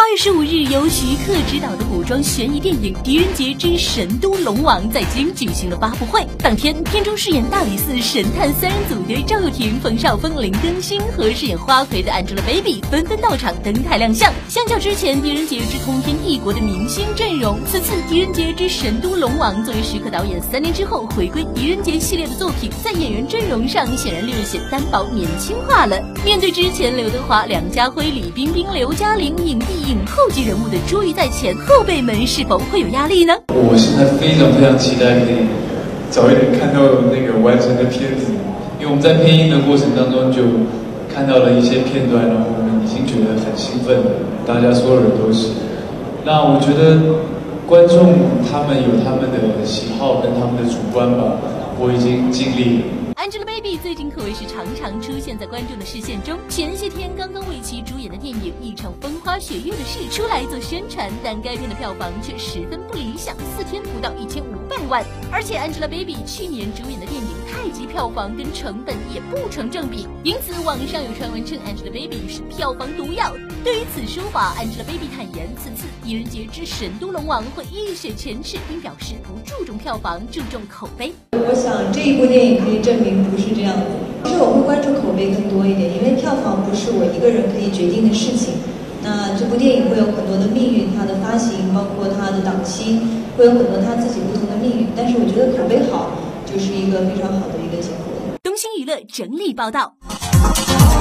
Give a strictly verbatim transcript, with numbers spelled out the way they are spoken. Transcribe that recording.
八月十五日，由徐克执导的古装悬疑电影《狄仁杰之神都龙王》在京举行了发布会。当天，片中饰演大理寺神探三人组的赵又廷、冯绍峰、林更新和饰演花魁的 Angelababy 纷纷到场登台亮相。相较之前《狄仁杰之通天帝国》的明星阵容，此次《狄仁杰之神都龙王》作为徐克导演三年之后回归狄仁杰系列的作品，在演员阵容上显然略显单薄年轻化了。面对之前刘德华、梁家辉、李冰冰、刘嘉玲影帝影后级人物的珠玉在前，后辈们是否会有压力呢？ 我现在非常非常期待可以早一点看到那个完成的片子，因为我们在配音的过程当中就看到了一些片段，然后我们已经觉得很兴奋了，大家所有人都是。那我觉得观众他们有他们的喜好跟他们的主观吧，我已经尽力了。 Angelababy 最近可谓是常常出现在观众的视线中。前些天刚刚为其主演的电影《一场风花雪月的事》出来做宣传，但该片的票房却十分不理想，四天不到一千五百万。而且 Angelababy 去年主演的电影《太极》票房跟成本也不成正比，因此网上有传闻称 Angelababy 是票房毒药。对于此说法， Angelababy 坦言，此次《狄仁杰之神都龙王》会一雪前耻，并表示不注重票房，注重口碑。 我想这一部电影可以证明不是这样子。其实我会关注口碑更多一点，因为票房不是我一个人可以决定的事情。那这部电影会有很多的命运，它的发行，包括它的档期，会有很多它自己不同的命运。但是我觉得口碑好，就是一个非常好的一个结果。 东星娱乐整理报道。